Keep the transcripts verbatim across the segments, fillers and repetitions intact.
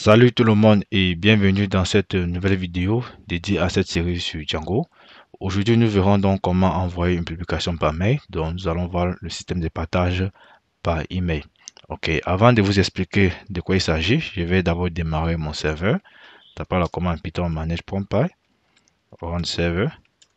Salut tout le monde et bienvenue dans cette nouvelle vidéo dédiée à cette série sur Django. Aujourd'hui, nous verrons donc comment envoyer une publication par mail. Donc, nous allons voir le système de partage par email. Ok, avant de vous expliquer de quoi il s'agit, je vais d'abord démarrer mon serveur. Tapez la commande python manage.py, run server.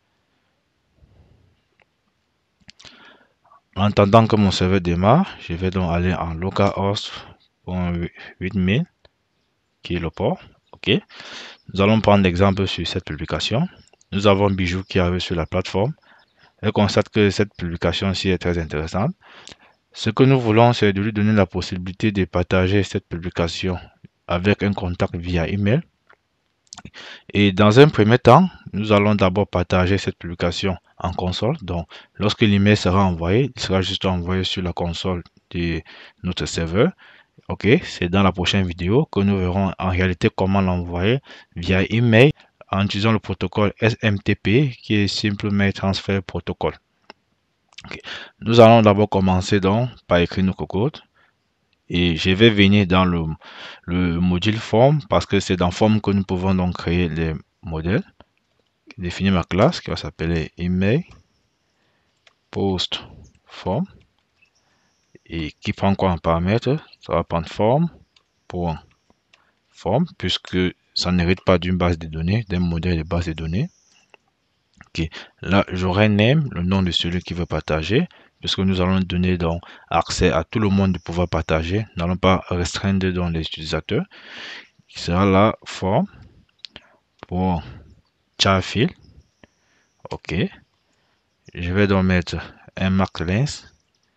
En attendant que mon serveur démarre, je vais donc aller en localhost point huit mille qui est le port. Ok. Nous allons prendre l'exemple sur cette publication. Nous avons Bijou qui arrive sur la plateforme. Elle constate que cette publication-ci est très intéressante. Ce que nous voulons, c'est de lui donner la possibilité de partager cette publication avec un contact via email. Et dans un premier temps, nous allons d'abord partager cette publication en console. Donc, lorsque l'email sera envoyé, il sera juste envoyé sur la console de notre serveur. Ok, c'est dans la prochaine vidéo que nous verrons en réalité comment l'envoyer via email en utilisant le protocole S M T P qui est Simple Mail Transfer Protocol. Okay. Nous allons d'abord commencer donc par écrire notre code et je vais venir dans le, le module form parce que c'est dans form que nous pouvons donc créer les modèles. Définir ma classe qui va s'appeler email post form et qui prend quoi en paramètre. Ça va prendre form pour forme puisque ça n'hérite pas d'une base de données, d'un modèle de base de données. Ok, là j'aurai name, le nom de celui qui veut partager, puisque nous allons donner donc accès à tout le monde de pouvoir partager. Nous n'allons pas restreindre dans les utilisateurs. Qui sera la forme pour char field. Ok, je vais donc mettre un mark length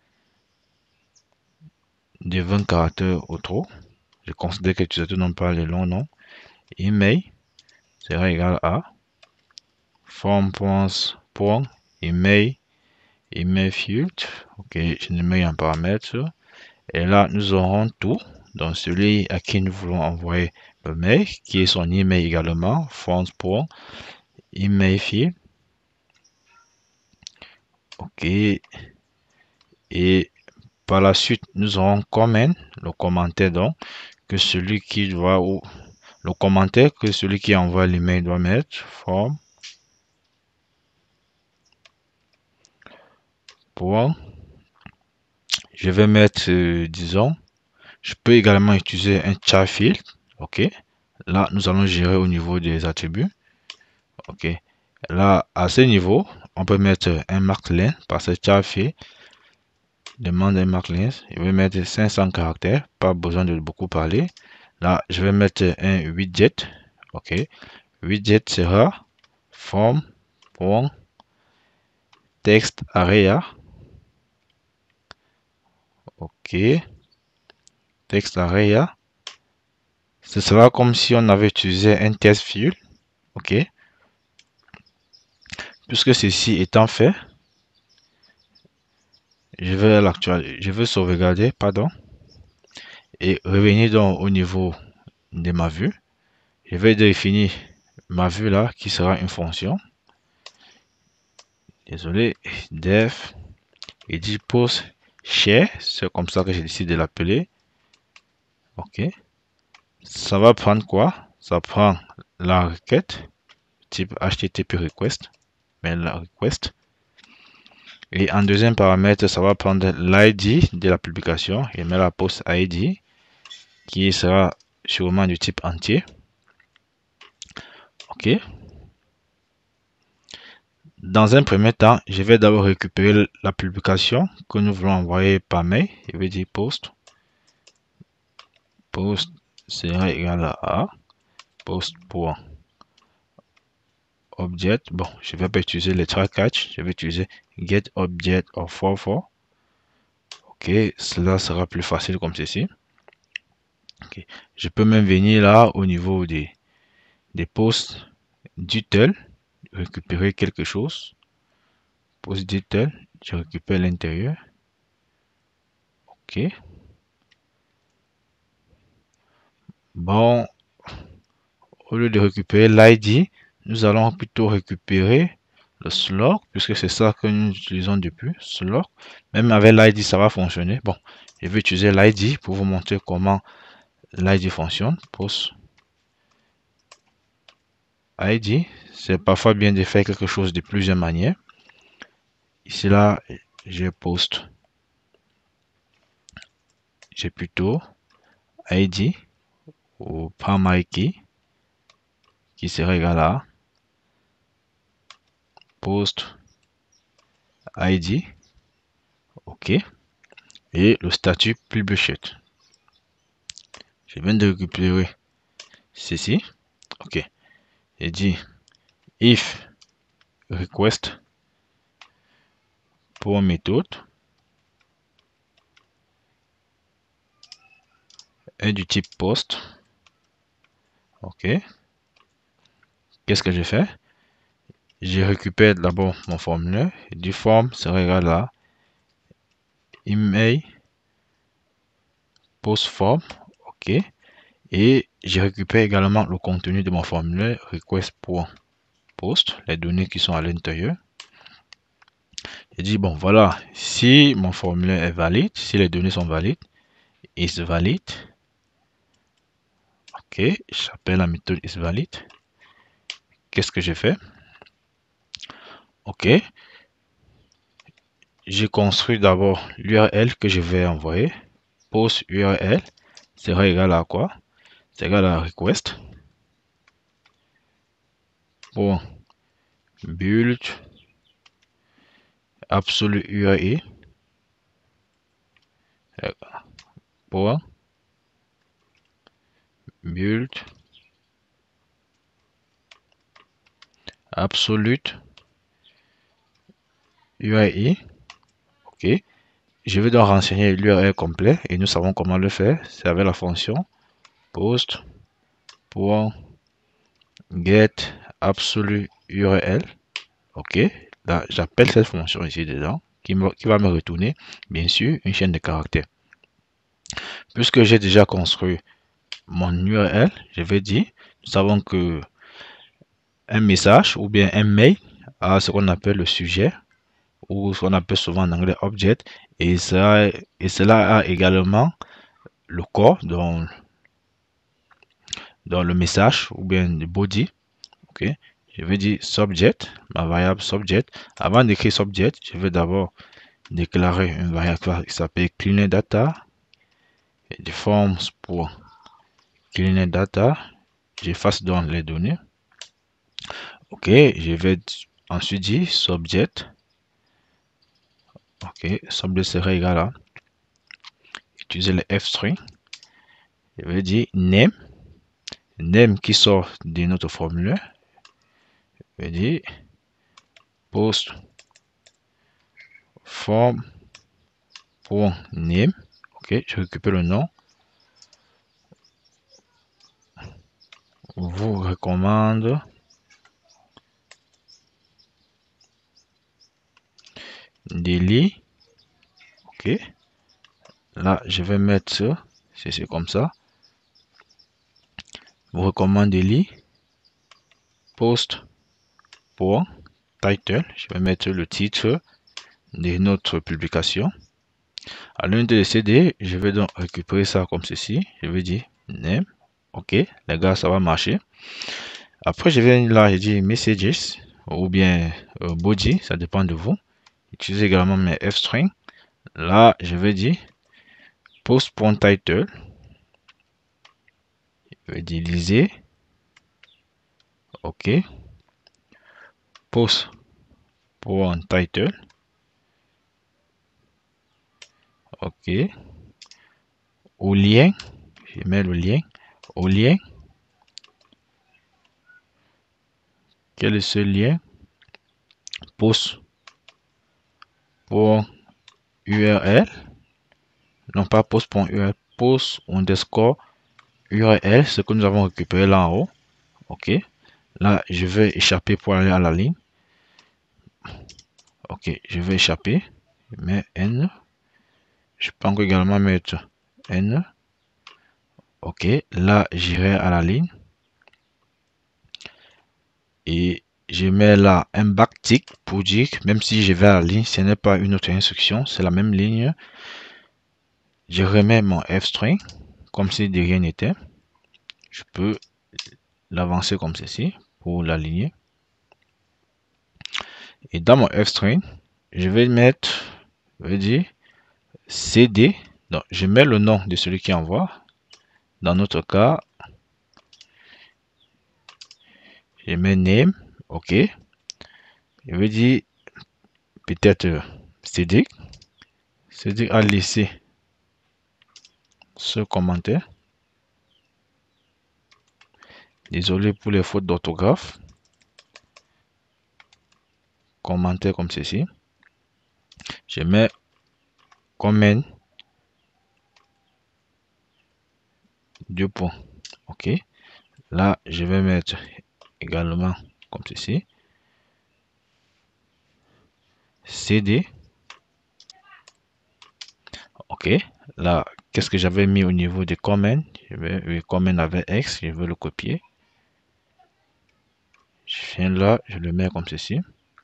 de vingt caractères au trop. Je considère que les utilisateurs n'ont pas les longs noms. Email sera égal à form.email email field. Ok, je ne mets un paramètre et là nous aurons tout. Donc celui à qui nous voulons envoyer le mail, qui est son email également, form.email field. Ok, et par la suite nous aurons comment, le commentaire donc que celui qui doit, ou le commentaire que celui qui envoie l'email doit mettre, form pour, je vais mettre euh, disons, je peux également utiliser un char field. Ok, là nous allons gérer au niveau des attributs. Ok, là à ce niveau on peut mettre un mark length parce que char field demande un mark length. Je vais mettre cinq cents caractères, pas besoin de beaucoup parler. Là je vais mettre un widget. Ok, widget sera form pour text area. Ok, text area, ce sera comme si on avait utilisé un test field. Ok, puisque ceci étant fait, je vais l'actualiser, je vais sauvegarder, pardon, et revenir donc au niveau de ma vue. Je vais définir ma vue là qui sera une fonction. Désolé, def et dit post share, c'est comme ça que j'ai décidé de l'appeler. Ok, ça va prendre quoi? Ça prend la requête type H T T P request, mais la request. Et en deuxième paramètre, ça va prendre l'I D de la publication et mettre la post I D qui sera sûrement du type entier. Ok. Dans un premier temps, je vais d'abord récupérer la publication que nous voulons envoyer par mail. Je vais dire post. Post sera égal à A. Post pour object. Bon, je vais pas utiliser les try catch. Je vais utiliser get object of four four. Ok, cela sera plus facile comme ceci. Okay. Je peux même venir là au niveau des, des posts d'util, récupérer quelque chose. Post d'util, je récupère l'intérieur. Ok. Bon, au lieu de récupérer l'I D, nous allons plutôt récupérer le slug, puisque c'est ça que nous utilisons depuis, slug. Même avec l'I D, ça va fonctionner. Bon, je vais utiliser l'I D pour vous montrer comment l'I D fonctionne, post I D. C'est parfois bien de faire quelque chose de plusieurs manières. Ici là, j'ai post, j'ai plutôt I D ou primary key qui serait égal à post I D, ok, et le statut published. Je viens de récupérer ceci, ok. J'ai dit if request pour méthode est du type post, ok. Qu'est-ce que je fais? Je récupère d'abord mon formulaire et du form serait égal à email post form, ok, et je récupère également le contenu de mon formulaire request.post, les données qui sont à l'intérieur. Je dis bon voilà, si mon formulaire est valide, si les données sont valides, is valid, ok, j'appelle la méthode is valid. Qu'est-ce que j'ai fait? Ok, j'ai construit d'abord l'U R L que je vais envoyer. Post U R L sera égal à quoi? C'est égal à request pour build absolute U R I pour build absolute U R I, ok. Je vais donc renseigner l'U R L complet et nous savons comment le faire. C'est avec la fonction post pour get absolute U R L, ok. Là, j'appelle cette fonction ici dedans qui, me, qui va me retourner bien sûr une chaîne de caractères. Puisque j'ai déjà construit mon U R L, je vais dire, nous savons que un message ou bien un mail a ce qu'on appelle le sujet ou ce qu'on appelle souvent en anglais object, et ça et cela a également le corps dans, dans le message ou bien le body, ok. Je vais dire subject, ma variable subject. Avant d'écrire subject, je vais d'abord déclarer une variable qui s'appelle cleaner data et des formes pour cleaner data. J'efface donc les données, ok. Je vais ensuite dire subject, ok. Subject sera égal à utiliser le f-string. Je vais dire name, name qui sort de notre formulaire. Je vais dire post form pour name, ok. Je récupère le nom. Vous recommande daily, ok. Là je vais mettre c'est comme ça. Vous recommande daily post pour title. Je vais mettre le titre de notre publication. À l'unité de C D, je vais donc récupérer ça comme ceci. Je vais dire name, ok. Les gars, ça va marcher. Après, je viens là, je dis messages ou bien euh, body, ça dépend de vous. Utilisez également mes f-string. Là, je vais dire post.title. Je vais dire lisez, ok. Post.title, ok. Au lien, je mets le lien. Au lien, quel est ce lien? Post pour U R L, non pas post.url, post underscore U R L, ce que nous avons récupéré là en haut, ok. Là, je vais échapper pour aller à la ligne, ok. Je vais échapper, je mets N, je peux encore également mettre N, ok. Là, j'irai à la ligne et je mets là un backtick pour dire que même si je vais à la ligne, ce n'est pas une autre instruction, c'est la même ligne. Je remets mon f-string comme si de rien n'était. Je peux l'avancer comme ceci pour l'aligner. Et dans mon f-string, je vais mettre, je vais dire cd. Donc, je mets le nom de celui qui envoie. Dans notre cas, je mets name, ok. Je vais dire peut-être cd. cd a laissé ce commentaire. Désolé pour les fautes d'orthographe. Commentaire comme ceci. Je mets comment deux points. Ok. Là, je vais mettre également comme ceci. cd. Ok. Là, qu'est-ce que j'avais mis au niveau des comment? Je vais, oui, comment avec X, je veux le copier. Je viens là, je le mets comme ceci.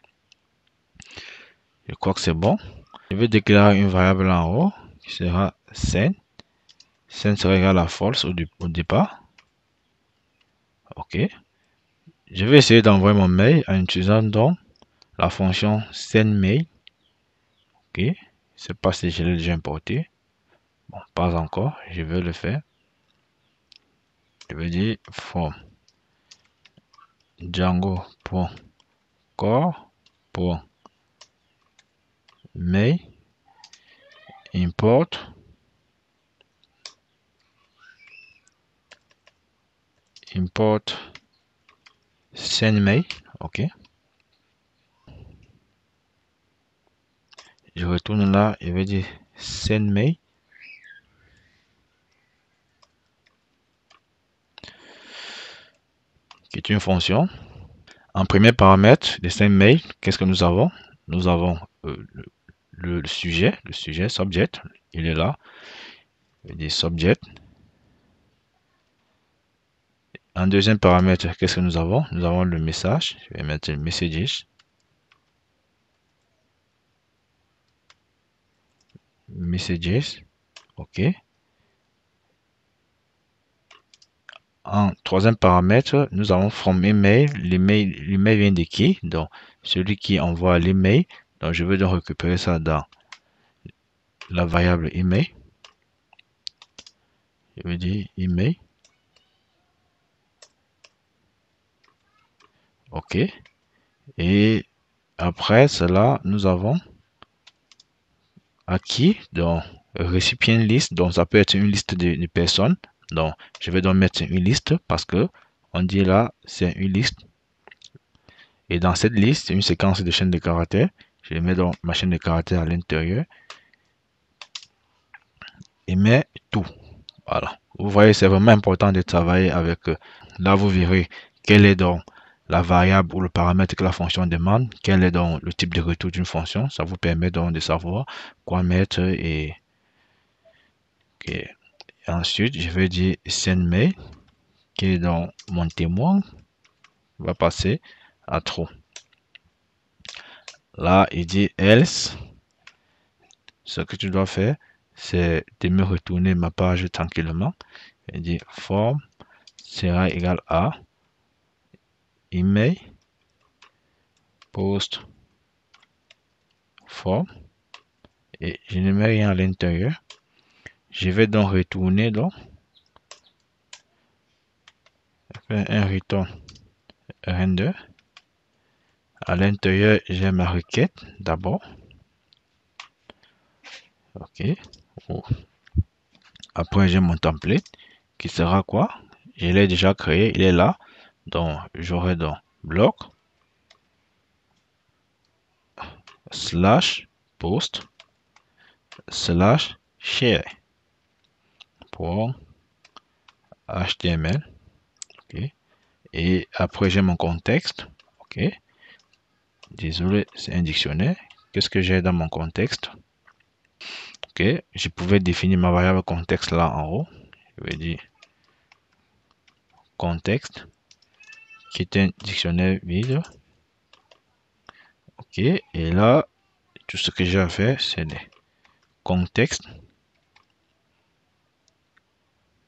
Je crois que c'est bon. Je vais déclarer une variable en haut qui sera send. Send sera égal à false au, au départ. Ok. Je vais essayer d'envoyer mon mail en utilisant donc la fonction sendMail. Ok. Je ne sais pas si je l'ai déjà importé. Bon, pas encore. Je vais le faire. Je vais dire from Django.core.mail import import sendMail. Ok. Je retourne là, je vais dire sendMail. Qui est une fonction. En premier paramètre de sendMail, qu'est-ce que nous avons? Nous avons euh, le, le, le sujet, le sujet, subject, il est là. Je vais dire subject. En deuxième paramètre, qu'est-ce que nous avons? Nous avons le message. Je vais mettre messages. Messages. OK. En troisième paramètre, nous avons from email. L'email, l'email vient de qui? Donc, celui qui envoie l'email. Donc, je vais donc récupérer ça dans la variable email. Je vais dire email. OK. Et après cela, nous avons à qui? Donc, recipient list. Donc, ça peut être une liste de, de personnes. Donc, je vais donc mettre une liste parce que on dit là, c'est une liste. Et dans cette liste, une séquence de chaînes de caractères. Je mets donc ma chaîne de caractères à l'intérieur. Et mets tout. Voilà. Vous voyez, c'est vraiment important de travailler avec. Euh, là, vous verrez quelle est donc la variable ou le paramètre que la fonction demande. Quel est donc le type de retour d'une fonction. Ça vous permet donc de savoir quoi mettre et... Okay. Et ensuite, je vais dire sendMail, qui est dans mon témoin, va passer à true. Là, il dit else. Ce que tu dois faire, c'est de me retourner ma page tranquillement. Il dit form sera égal à email post form et je ne mets rien à l'intérieur. Je vais donc retourner donc faire un return render. À l'intérieur, j'ai ma requête d'abord. Ok. Oh. Après, j'ai mon template qui sera quoi? Je l'ai déjà créé, il est là. Donc, j'aurai donc bloc slash post slash share pour H T M L. Ok. Et après, j'ai mon contexte. Ok. Désolé, c'est un dictionnaire. Qu'est-ce que j'ai dans mon contexte? Ok. Je pouvais définir ma variable contexte là en haut. Je vais dire contexte qui est un dictionnaire vide. Ok. Et là, tout ce que j'ai à faire, c'est des contextes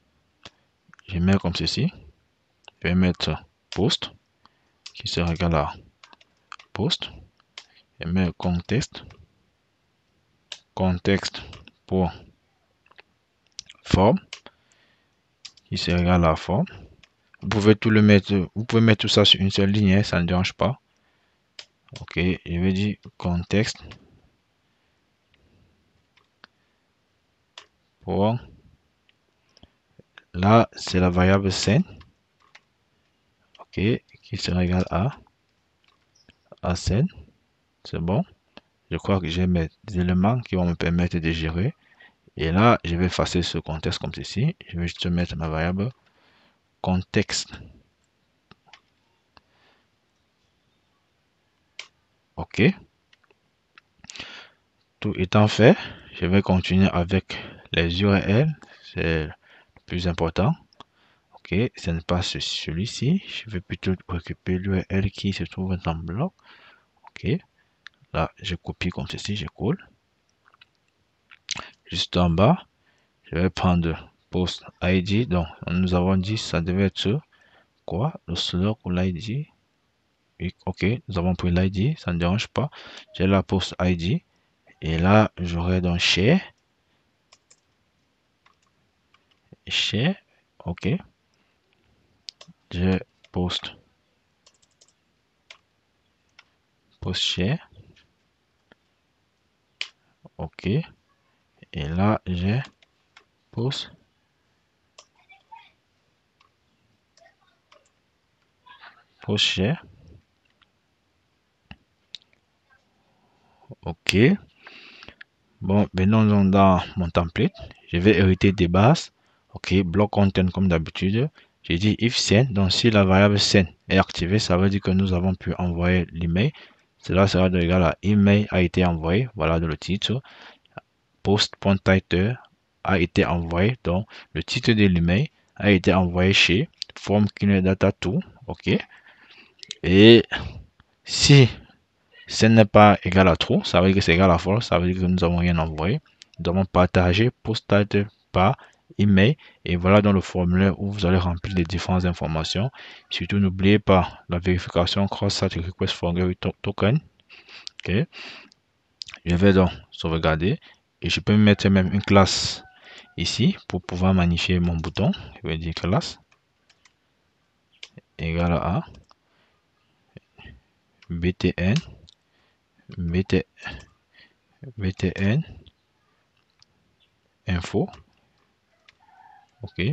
je mets comme ceci. Je vais mettre post qui sera égal à post. Je mets contexte. Contexte pour forme qui sera égal à forme. Vous pouvez tout le mettre, vous pouvez mettre tout ça sur une seule ligne, hein, ça ne dérange pas. Ok, je vais dire contexte pour, là c'est la variable scène, ok, qui sera égal à à scène. C'est bon. Je crois que j'ai mes éléments qui vont me permettre de gérer. Et là, je vais effacer ce contexte comme ceci. Je vais juste mettre ma variable contexte. Ok. Tout étant fait, je vais continuer avec les U R L. C'est le plus important. Ok, ce n'est pas celui-ci. Je vais plutôt occuper l'U R L qui se trouve dans le bloc. Ok. Là, je copie comme ceci, je colle. Juste en bas, je vais prendre post I D. Donc, nous avons dit ça devait être quoi? Le slot ou l'I D. Ok, nous avons pris l'I D, ça ne dérange pas. J'ai la post I D. Et là, j'aurai donc share. Share. Ok. Je post. Post share. Ok. Et là, j'ai post. Post share. Ok. Bon, maintenant dans mon template, je vais hériter des bases. Ok, block content comme d'habitude. J'ai dit if send. Donc si la variable send est activée, ça veut dire que nous avons pu envoyer l'email. Cela sera de égal à email a été envoyé. Voilà dans le titre. Post.title a été envoyé. Donc le titre de l'email a été envoyé chez form data to. Ok. Et si ce n'est pas égal à true, ça veut dire que c'est égal à false, ça veut dire que nous avons rien envoyé. Nous avons partagé post-title par email. Et voilà dans le formulaire où vous allez remplir les différentes informations. Surtout, n'oubliez pas la vérification cross-site request forgery token. Ok. Je vais donc sauvegarder. Et je peux mettre même une classe ici pour pouvoir magnifier mon bouton. Je vais dire classe égale à btn bt, btn info. Ok.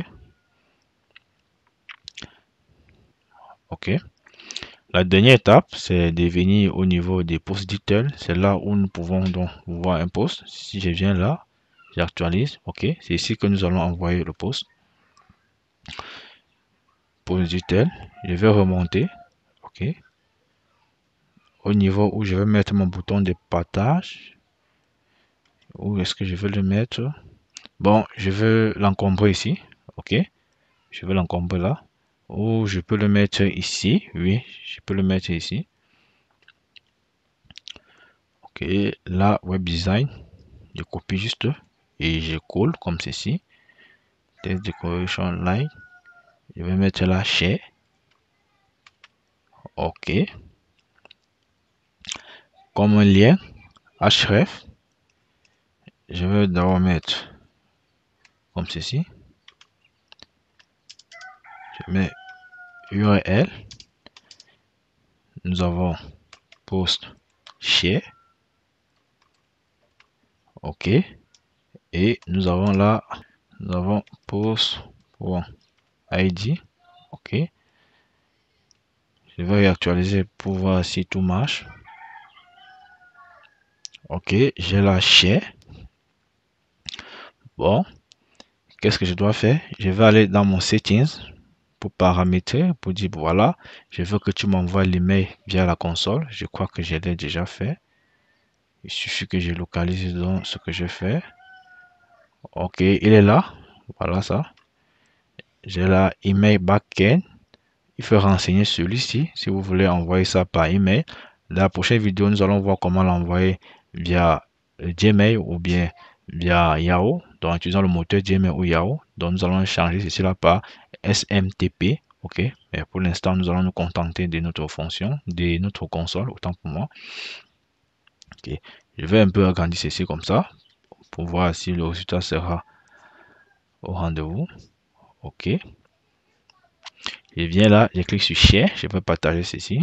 Ok. La dernière étape, c'est de venir au niveau des post details. C'est là où nous pouvons donc voir un post. Si je viens là, j'actualise. Ok. C'est ici que nous allons envoyer le post. Post detail. Je vais remonter. Ok. Au niveau où je vais mettre mon bouton de partage. Où est-ce que je vais le mettre? Bon, je veux l'encombrer ici. Ok. Je vais l'encombrer là. Ou je peux le mettre ici. Oui, je peux le mettre ici. Ok. Là, web design. Je copie juste et je colle comme ceci. Test decoration line. Je vais mettre là share. Ok. Comme un lien href, je vais d'abord mettre comme ceci. Je mets U R L. Nous avons post share. Ok. Et nous avons là, nous avons post pour I D. Ok. Je vais réactualiser pour voir si tout marche. Ok, j'ai la share. Bon, qu'est-ce que je dois faire? Je vais aller dans mon settings pour paramétrer, pour dire voilà, je veux que tu m'envoies l'email via la console. Je crois que je l'ai déjà fait. Il suffit que je localise donc ce que je fais. Ok, il est là. Voilà ça. J'ai la email backend. Il faut renseigner celui-ci si vous voulez envoyer ça par email. Dans la prochaine vidéo, nous allons voir comment l'envoyer via Gmail ou bien via Yahoo. Donc, en utilisant le moteur Gmail ou Yahoo. Donc, nous allons changer ceci là par S M T P. Ok, mais pour l'instant, nous allons nous contenter de notre fonction, de notre console, autant pour moi. Ok, je vais un peu agrandir ceci comme ça pour voir si le résultat sera au rendez-vous. Ok, je viens là, je clique sur Share, je vais partager ceci.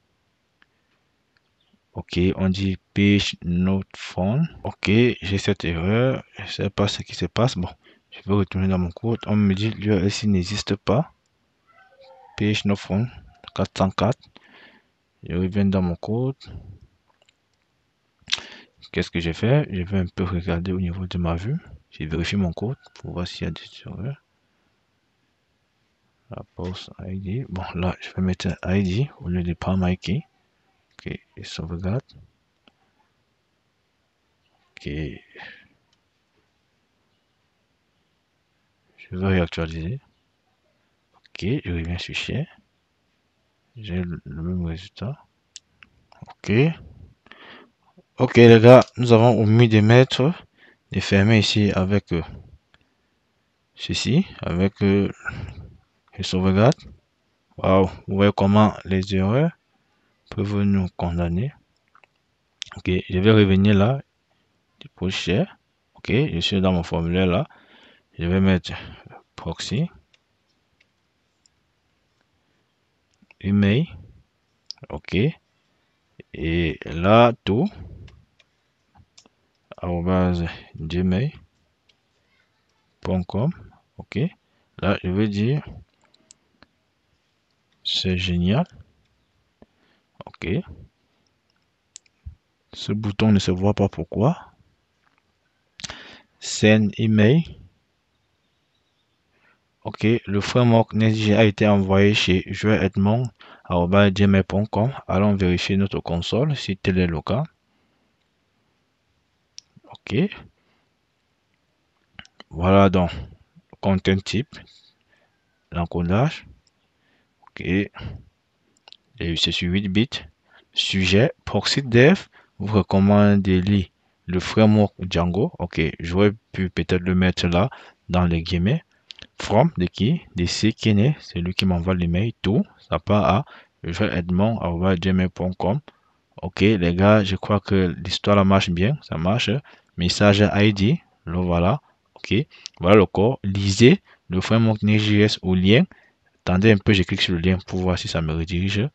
Ok, on dit page not found. Ok, j'ai cette erreur, je sais pas ce qui se passe. Bon, je vais retourner dans mon code. On me dit l'U R L ici n'existe pas. Page not found quatre cent quatre. Je reviens dans mon code. Qu'est-ce que j'ai fait? Je vais un peu regarder au niveau de ma vue. Je vérifie mon code pour voir s'il y a des erreurs. La post I D. Bon, là, je vais mettre I D au lieu de Palm I D. Ok, et sauvegarde. Ok. Je vais réactualiser. Ok, je reviens sur Share. J'ai le même résultat. Ok. Ok les gars, nous avons omis de mettre, de fermer ici avec euh, ceci, avec euh, le sauvegarde. Waouh, vous voyez comment les erreurs peuvent nous condamner. Ok, je vais revenir là, pour Share. Ok, je suis dans mon formulaire là. Je vais mettre proxy, email. Ok, et là tout, arobase gmail point com. Ok, là je vais dire c'est génial. Ok, ce bouton ne se voit pas pourquoi. Send email. Ok, le framework Next.js a été envoyé chez joueur edmond arobase gmail point com. Allons vérifier notre console si tel est le cas. Ok, voilà donc content type, l'encodage. Ok, et c'est sur huit bits. Sujet proxy dev vous recommande de lire le framework Django. Ok, j'aurais pu peut-être le mettre là dans les guillemets. From de qui? De C qui est celui qui m'envoie l'email. Tout ça part à joueur edmond arobase gmail point com. Ok les gars, je crois que l'histoire marche bien, ça marche. Message I D, le voilà. Ok, voilà le corps. Lisez le framework Next.js au lien. Attendez un peu, je clique sur le lien pour voir si ça me redirige.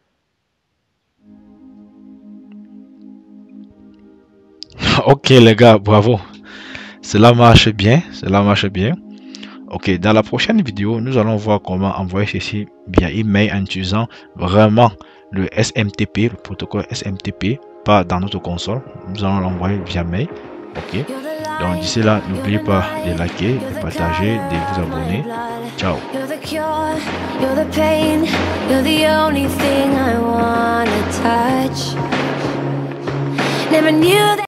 Ok les gars, bravo. Cela marche bien, cela marche bien. Ok, dans la prochaine vidéo, nous allons voir comment envoyer ceci via email en utilisant vraiment le S M T P, le protocole S M T P, pas dans notre console. Nous allons l'envoyer via mail. Ok, donc d'ici là, n'oubliez pas de liker, de partager, de vous abonner. Ciao. Never knew that